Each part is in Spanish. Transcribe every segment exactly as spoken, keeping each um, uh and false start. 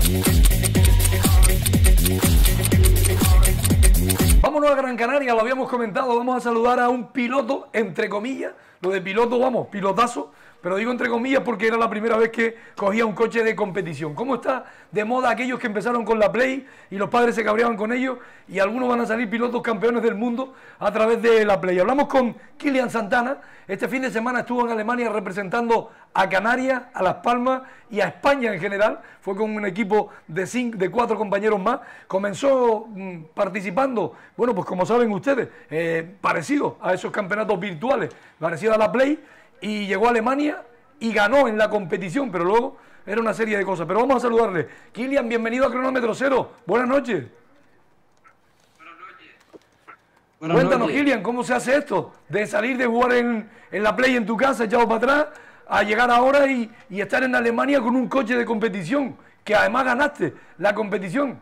Vámonos a Gran Canaria, lo habíamos comentado, vamos a saludar a un piloto, entre comillas, lo de piloto, vamos, pilotazo, pero digo entre comillas porque era la primera vez que cogía un coche de competición. ¿Cómo está de moda aquellos que empezaron con la Play y los padres se cabreaban con ellos y algunos van a salir pilotos campeones del mundo a través de la Play? Hablamos con Kilian Santana, este fin de semana estuvo en Alemania representando a Canarias, a Las Palmas y a España en general, fue con un equipo de, cinco, de cuatro compañeros más, comenzó mmm, participando, bueno pues como saben ustedes, eh, parecido a esos campeonatos virtuales, parecido a la Play, y llegó a Alemania y ganó en la competición, pero luego era una serie de cosas. Pero vamos a saludarle. Kilian, bienvenido a Cronómetro Cero. Buenas noches. Buenas noches. Buenas Cuéntanos, noches. Kilian, ¿cómo se hace esto? De salir de jugar en, en la Play en tu casa, echado para atrás, a llegar ahora y, y estar en Alemania con un coche de competición, que además ganaste la competición.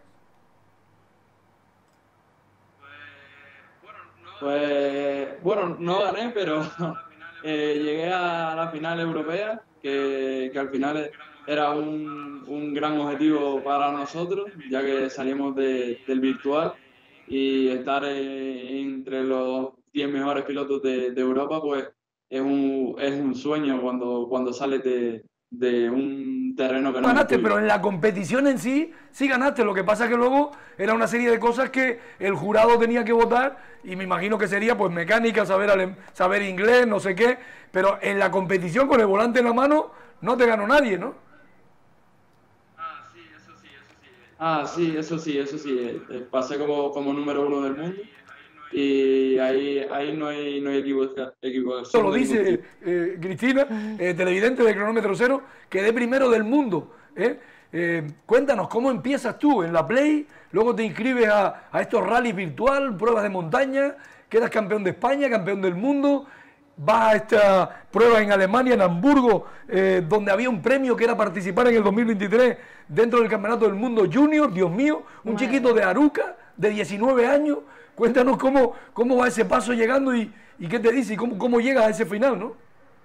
Pues, bueno, no gané, pero eh, llegué a la final europea, que, que al final era un, un gran objetivo para nosotros, ya que salimos de, del virtual y estar eh, entre los diez mejores pilotos de, de Europa, pues es un, es un sueño cuando, cuando sales de, de un terreno que no es el Ganaste, tuyo. pero en la competición en sí, sí ganaste. Lo que pasa es que luego era una serie de cosas que el jurado tenía que votar y me imagino que sería pues mecánica, saber, alem, saber inglés, no sé qué, pero en la competición con el volante en la mano no te ganó nadie, ¿no? Ah, sí, eso sí, eso sí. Ah, sí, eso sí, eso sí. Eh, eh, Pasé como, como número uno del mundo y ahí, ahí no hay, no hay equivoca- equivocación. Eso lo de ningún dice tipo. eh, Cristina, eh, televidente de Cronómetro Cero, quedé primero del mundo. ¿eh? Eh, cuéntanos, ¿cómo empiezas tú en la Play? Luego te inscribes a, a estos rallies virtual, pruebas de montaña, quedas campeón de España, campeón del mundo, vas a esta prueba en Alemania, en Hamburgo, eh, donde había un premio que era participar en el dos mil veintitrés dentro del Campeonato del Mundo Junior, Dios mío, un Madre. chiquito de Aruca, de diecinueve años. Cuéntanos cómo, cómo va ese paso llegando y, y qué te dice y cómo, cómo llegas a ese final, ¿no?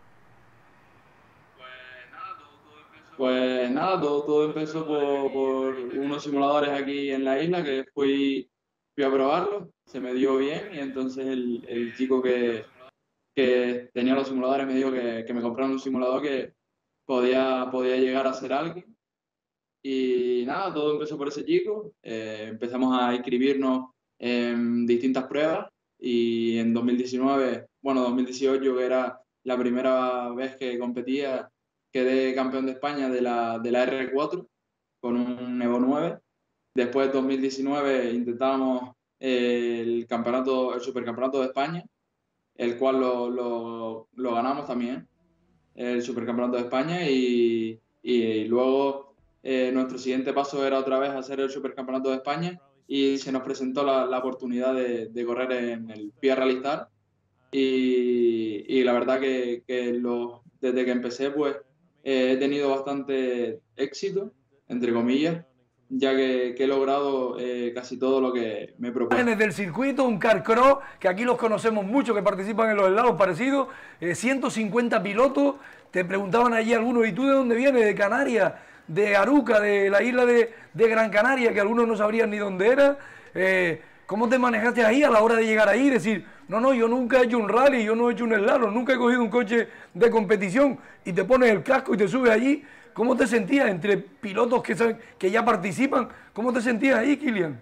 Pues nada, todo, todo empezó por, por unos simuladores aquí en la isla que fui, fui a probarlos, se me dio bien y entonces el, el chico que, que tenía los simuladores me dijo que, que me compraron un simulador que podía, podía llegar a ser alguien. Y nada, todo empezó por ese chico, eh, empezamos a inscribirnos en distintas pruebas y en dos mil diecinueve, bueno, dos mil dieciocho, que era la primera vez que competía, quedé campeón de España de la, de la R cuatro con un Evo nueve. Después de dos mil diecinueve intentábamos eh, el campeonato, el supercampeonato de España, el cual lo, lo, lo ganamos también, el supercampeonato de España, y, y luego eh, nuestro siguiente paso era otra vez hacer el supercampeonato de España y se nos presentó la, la oportunidad de, de correr en el P I A Rally Star y, y la verdad que, que lo, desde que empecé pues eh, he tenido bastante éxito, entre comillas, ya que, que he logrado eh, casi todo lo que me he propuesto. Imágenes del circuito, un carcross, que aquí los conocemos mucho, que participan en los helados parecidos, eh, ciento cincuenta pilotos, te preguntaban allí algunos, ¿y tú de dónde vienes? De Canarias, de Aruca, de la isla de, de Gran Canaria, que algunos no sabrían ni dónde era. Eh, ¿Cómo te manejaste ahí a la hora de llegar ahí? Decir, no, no, yo nunca he hecho un rally, yo no he hecho un helado, nunca he cogido un coche de competición, y te pones el casco y te subes allí. ¿Cómo te sentías entre pilotos que, saben, que ya participan? ¿Cómo te sentías ahí, Kilian?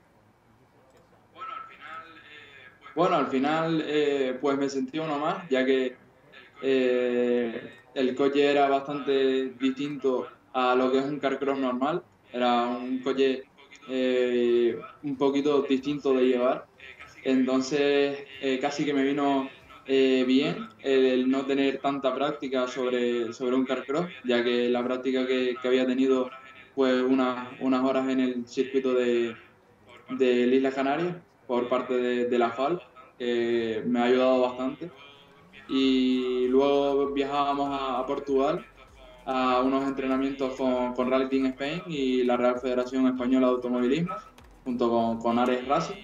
Bueno, al final eh, pues me sentí uno más, ya que eh, el coche era bastante distinto a lo que es un carcross normal. Era un coche eh, un poquito distinto de llevar. Entonces eh, casi que me vino eh, bien el, el no tener tanta práctica sobre, sobre un carcross, ya que la práctica que, que había tenido pues unas, unas horas en el circuito de, de Islas Canarias por parte de, de la F A L, que me ha ayudado bastante. Y luego viajábamos a, a Portugal a unos entrenamientos con, con Rally Team Spain y la Real Federación Española de Automovilismo, junto con, con Ares Racing.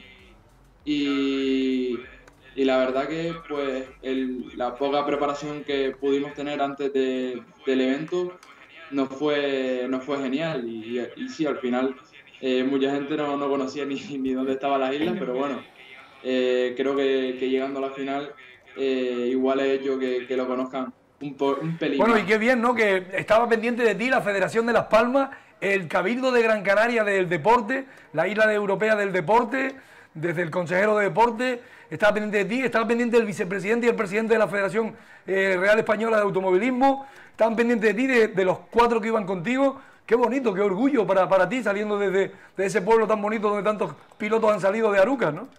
Y, y la verdad que pues el, la poca preparación que pudimos tener antes de, del evento nos fue, nos fue genial y, y sí, al final eh, mucha gente no, no conocía ni, ni dónde estaban las islas, pero bueno, eh, creo que, que llegando a la final eh, igual he hecho que, que lo conozcan un, po, un pelín. Bueno, y qué bien, ¿no? Que estaba pendiente de ti la Federación de Las Palmas, el Cabildo de Gran Canaria del Deporte, la Isla Europea del Deporte, desde el consejero de Deporte, estaba pendiente de ti, estaba pendiente del vicepresidente y el presidente de la Federación eh, Real Española de Automovilismo, estaban pendientes de ti, de, de los cuatro que iban contigo. Qué bonito, qué orgullo para, para ti saliendo desde de ese pueblo tan bonito donde tantos pilotos han salido de Arucas, ¿no?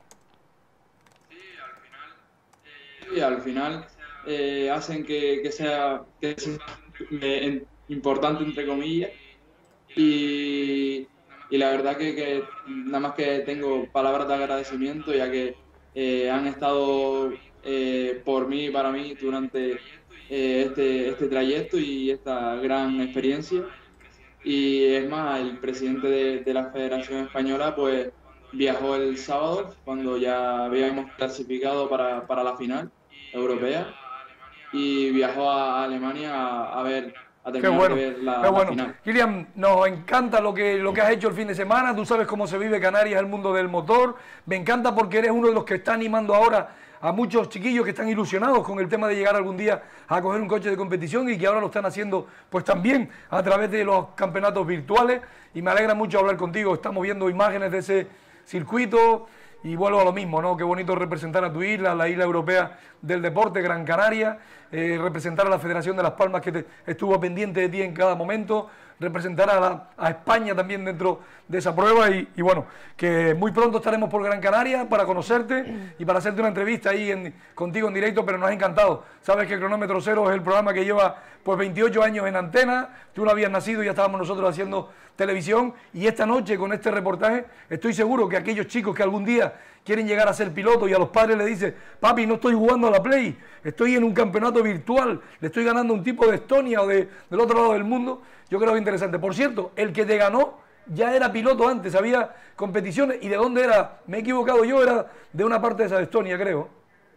Sí, al final eh, hacen que, que sea, que sea eh, importante, entre comillas, y, y la verdad que, que nada más que tengo palabras de agradecimiento, ya que eh, han estado eh, por mí y para mí durante eh, este, este trayecto y esta gran experiencia. Y es más, el presidente de, de la Federación Española pues viajó el sábado cuando ya habíamos clasificado para, para la final europea y viajó a Alemania a, a ver a terminar qué bueno, de ver la, qué bueno. la final. Kilian, nos encanta lo que, lo que has hecho el fin de semana, tú sabes cómo se vive Canarias, el mundo del motor, me encanta porque eres uno de los que está animando ahora a muchos chiquillos que están ilusionados con el tema de llegar algún día a coger un coche de competición y que ahora lo están haciendo pues también a través de los campeonatos virtuales, y me alegra mucho hablar contigo, estamos viendo imágenes de ese circuito y vuelvo a lo mismo, ¿no? Qué bonito representar a tu isla, la isla europea del deporte, Gran Canaria, eh, representar a la Federación de Las Palmas que te, estuvo pendiente de ti en cada momento, representar a, la, a España también dentro de esa prueba y, y bueno, que muy pronto estaremos por Gran Canaria para conocerte y para hacerte una entrevista ahí en, contigo en directo, pero nos ha encantado. Sabes que Cronómetro Cero es el programa que lleva pues veintiocho años en antena, tú no habías nacido y ya estábamos nosotros haciendo televisión, y esta noche con este reportaje estoy seguro que aquellos chicos que algún día quieren llegar a ser pilotos y a los padres les dicen, papi, no estoy jugando a la Play, estoy en un campeonato virtual, le estoy ganando a un tipo de Estonia o de, del otro lado del mundo, yo creo que es interesante. Por cierto, el que te ganó ya era piloto antes, había competiciones, ¿y de dónde era? Me he equivocado yo, era de una parte de esa de Estonia, creo.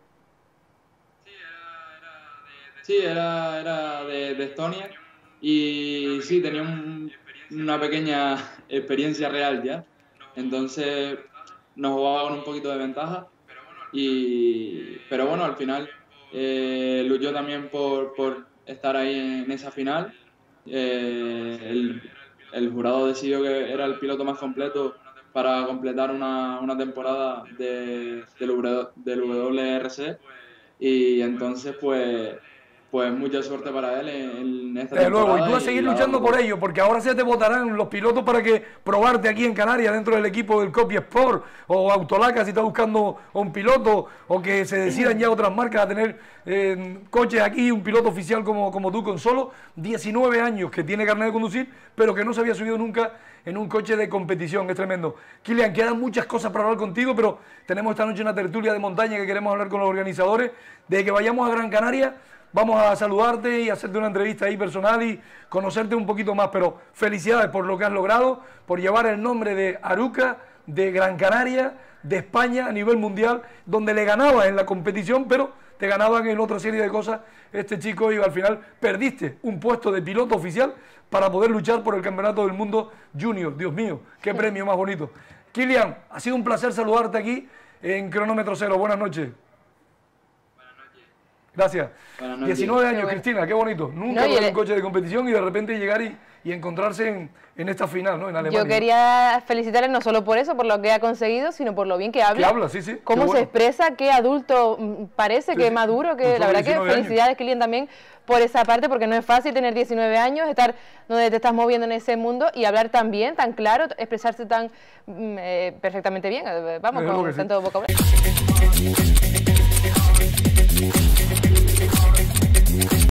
Sí, era, era de, de Estonia y sí, tenía un, una pequeña experiencia real ya, entonces nos jugaba con un poquito de ventaja, y, pero bueno, al final eh, luchó también por, por estar ahí en esa final. Eh, el, el jurado decidió que era el piloto más completo para completar una, una temporada de, del, del W R C, y entonces pues pues mucha suerte para él en esta Desde temporada. luego, y tú vas a seguir luchando por ello, porque ahora se te votarán los pilotos para que probarte aquí en Canarias dentro del equipo del Copy Sport o Autolaca si estás buscando un piloto, o que se decidan ya otras marcas a tener eh, coches aquí, un piloto oficial como, como tú, con solo diecinueve años, que tiene carnet de conducir, pero que no se había subido nunca en un coche de competición. Es tremendo. Kilian, quedan muchas cosas para hablar contigo, pero tenemos esta noche una tertulia de montaña que queremos hablar con los organizadores. Desde que vayamos a Gran Canaria vamos a saludarte y hacerte una entrevista ahí personal y conocerte un poquito más, pero felicidades por lo que has logrado, por llevar el nombre de Arucas, de Gran Canaria, de España a nivel mundial, donde le ganabas en la competición, pero te ganaban en otra serie de cosas este chico, y al final perdiste un puesto de piloto oficial para poder luchar por el Campeonato del Mundo Junior. Dios mío, qué premio más bonito. Kilian, ha sido un placer saludarte aquí en Cronómetro Cero. Buenas noches. Gracias. diecinueve años, bueno. Cristina, qué bonito. Nunca no, en un coche de competición y de repente llegar y, y encontrarse en, en esta final, ¿no? En Alemania. Yo quería felicitarle no solo por eso, por lo que ha conseguido, sino por lo bien que habla. Que habla, sí, sí. Cómo bueno. se expresa, qué adulto parece, sí, qué sí. maduro, que la verdad que felicidades, Kilian, también por esa parte, porque no es fácil tener diecinueve años, estar donde te estás moviendo en ese mundo y hablar tan bien, tan claro, expresarse tan eh, perfectamente bien. Vamos, con tanto vocabulario.